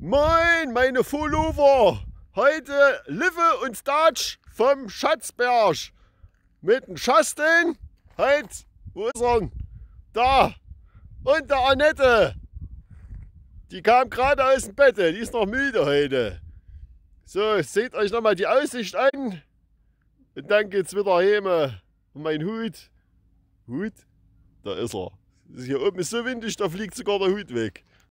Moin, meine Follower! Heute Live und Statsch vom Schatzberg. Mit dem Justin. Halt, wo ist er? Da. Und der Annette. Die kam gerade aus dem Bett, die ist noch müde heute. So, seht euch nochmal die Aussicht an. Und dann geht's wieder heim. Und mein Hut. Da ist er. Hier oben ist so windig, da fliegt sogar der Hut weg.